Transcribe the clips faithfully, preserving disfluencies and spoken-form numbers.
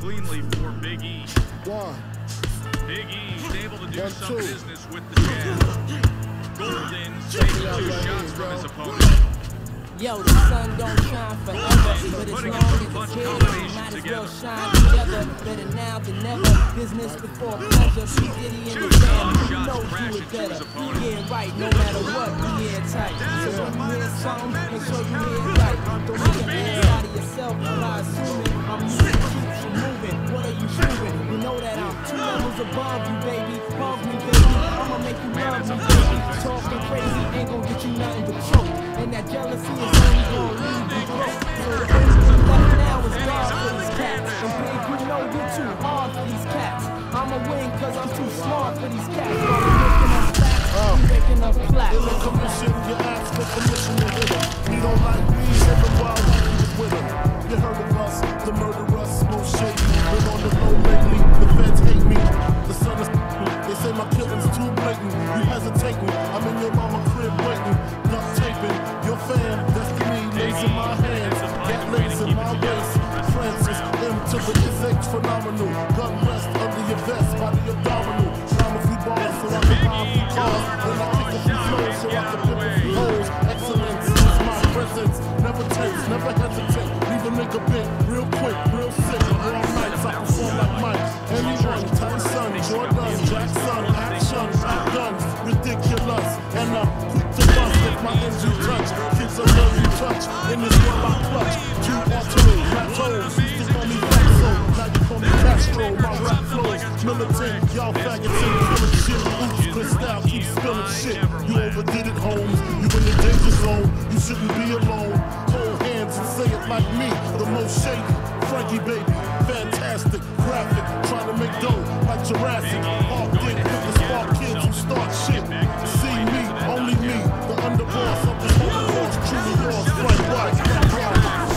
cleanly for Big E. One. Big E's able to do One, some two. business with the jab. Golden takes two shots from his opponent. Yo, the sun don't shine forever, but as long as it's here, we might as well shine together. Better now than never, business before pleasure. P. Diddy in the jam, you know do it better. Yeah, right, no matter what, we hear tight. So when you hear something, make sure you hear it right. Don't make an ass out of yourself by assuming I'm moving, keep you moving. What are you shooting? You know that I'm two levels above you, baby. Love me, baby. I'ma make you love me, baby. Talking crazy ain't gonna get you nothing but choke. And that jealousy is only gonna leave you broke. So the only thing left now is God for these cats. And babe, you know you're too hard for these cats. I'ma win cause I'm too smart for these cats. While they're making us facts, you making us flat. In the commission, you ask for permission to hit him. He don't like me, hit him while I'm with him. You heard of us, the murderers, most shady. Been on the low lately, the feds hate me. The sun is they say my killing's too blatant. You hesitating, I'm in your mama crib waiting. Duct taping, your fan, destiny lays in my hands. That lays in my waist. Francis, M to the is phenomenal. Gun rest under your vest, by the abdominal. Time a few bars so I can buy a few cars. Then I kick a few flows so I can flip a few holes. Excellence is my presence. Never tense, never hesitate. Leave a nigga bent, real quick, real sick. All nights I perform like Mike. Anyone, Tyson, Jordan, Jackson, action, guns, ridiculous. And I'm quick to bust if my engine touch. Kids are very touch. In this world I clutch. Two artillery, plateaus. Used to call me Fatso. Now you call me Castro. My rap flows militant. Y'all faggots ain't killing shit. Oops, Cristal keep spilling shit. You overdid it, Holmes. You in the danger zone. You shouldn't be alone. Hold hands and say it like me. The most shady. Frankie baby. Fantastic. Graphic. Trying to make dough like Jurassic. All dick with the spark kids who start shit. See me, only me. The underboss of this whole course. Truly yours. Frank White. Frank White.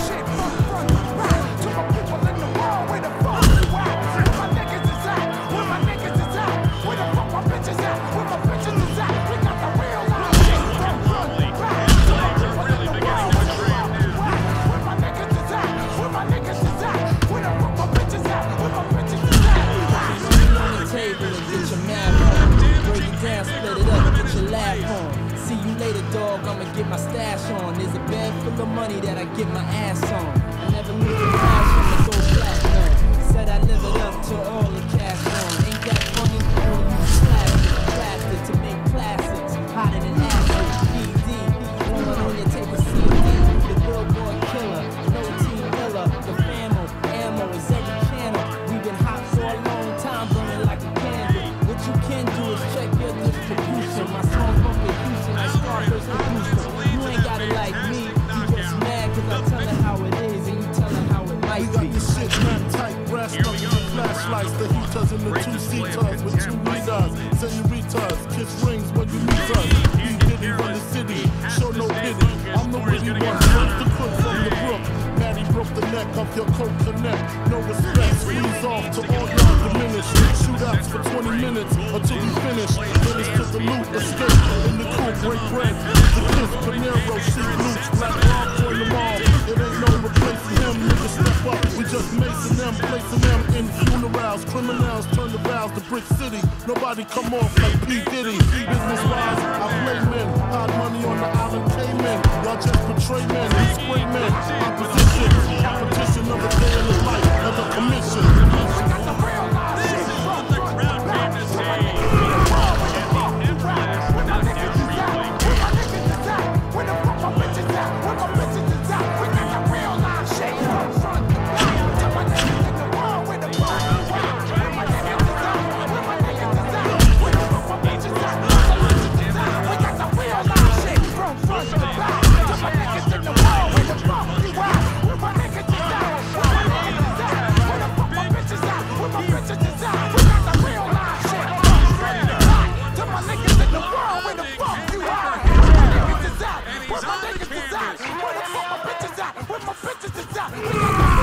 I'ma get my stash on. There's a bed full of money that I get my ass on. I never lose the passion to go platinum. Said I live it up to all the cash on. Ain't that funny? When you plastic, plastic to make classics. Hotter than acid. B D, rolling on your tape of C D. The billboard killer, no team killer. The famo, ammo is every channel. We've been hot for a long time, burning like a candle. What you can do is check your distribution. My song from the Houston, I start first producer. You ain't got it like me. You just mad cause I tell her how it is and you tell her how it might be. We got be. this shit wrapped tight, brass knuckles and flashlights. The heaters and the two seaters with two meters. Senoritas, kiss rings when you meet us. We Diddy run the city, show no pity. I'm the witty one, first to cook from the brook. Maddie broke the neck of your coat connect. No respect, squeeze off to all y'all diminish. Shootouts for twenty minutes until we finish. Finish to the loot, escape in the coupe, break bread. The kiss, Panero, shoot loops, black rock, join them all. It ain't no replacing him, niggas step up. We just macing them, placing them in funerals. Criminals turn the vows to Brick City. Nobody come off like P. Diddy. Business wise, I play men. Hard money on the island Cayman. Y'all just betray men, we spray men. Opposition, competition of a day in the life of the commission. We got the real life shit from the crowd came to see. Where the fuck my bitches at? Where my bitches is at? We got the real life shit from front to back. Tell my niggas in the world where the fuck you at? Where my niggas is at? Where my niggas is at? Where the fuck my bitches at? Where my bitches is at? We got the real life shit from front to back. Tell my niggas in the world where the fuck you at? Where my niggas is at? Where my niggas is at? Where the fuck my bitches at? Where my bitches is at? We got the real life shit from front to back. Tell my niggas in the world where the fuck you at? Where my niggas is at? Where my bitches is at? Where the fuck my bitches at?